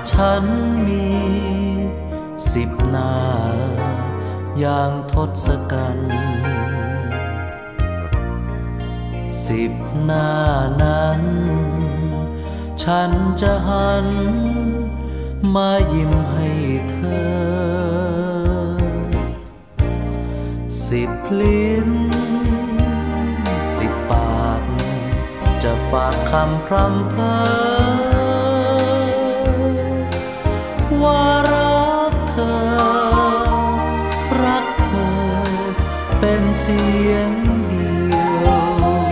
ฉันมี10 หน้าอย่างทศกัณฐ์10 หน้านั้นฉันจะหันมายิ้มให้เธอ10 ลิ้น10 ปากจะฝากคำพร่ำเพ้อว่ารักเธอรักเธอเป็นเสียงเดียว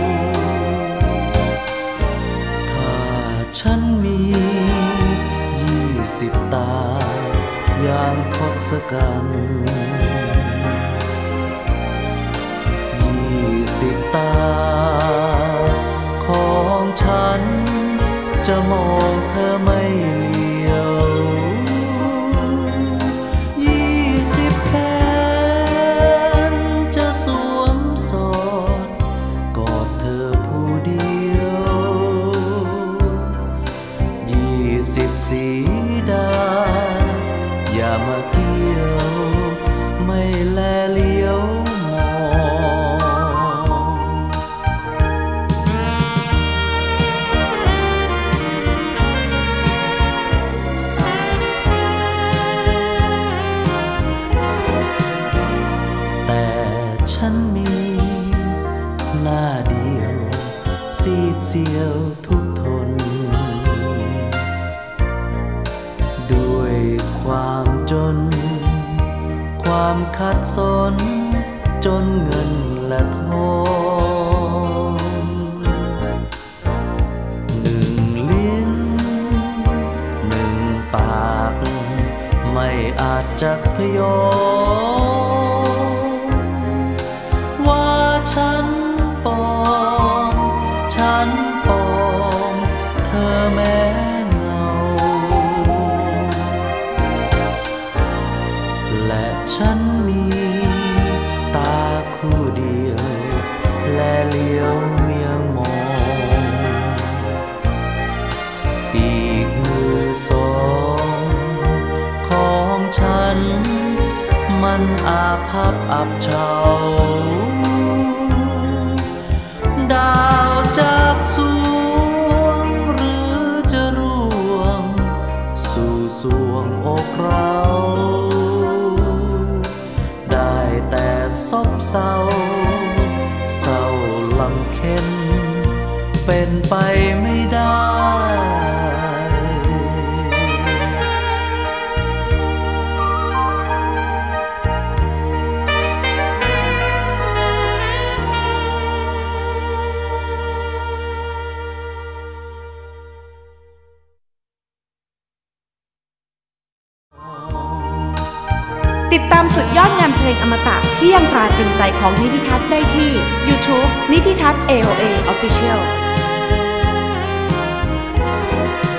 ถ้าฉันมี20 ตาอย่างทศกัณฐ์20 ตาของฉันจะมองเธอไม่เลี้ยว20 แขนจะสวมสอดกอดเธอผู้เดียว20 สีดาอย่ามาเกี่ยวไม่แลเลี้ยวมองแต่ฉันมีหน้าเดียวซีดเสียวทุกทนด้วยความจนความขัดสนจนเงินและทอง1 ลิ้น1 ปากไม่อาจจะพยอมว่าฉันปลอมฉันปลอมเธอแม้เงาและฉันมีตาคู่เดียวและเลี้ยวเมียงมองอีกมือ2ของฉันมันอาภัพอับเฉาดาวจากสวงหรือจะร่วงสู่สวงอกเราได้แต่ซบเศร้าเศร้าลำเค็ญเป็นไปไม่ได้ติดตามสุดยอดงานเพลงอมตะที่ยังตราตรึงใจของนิติทัศน์ได้ที่ YouTube นิติทัศน์ AOA Official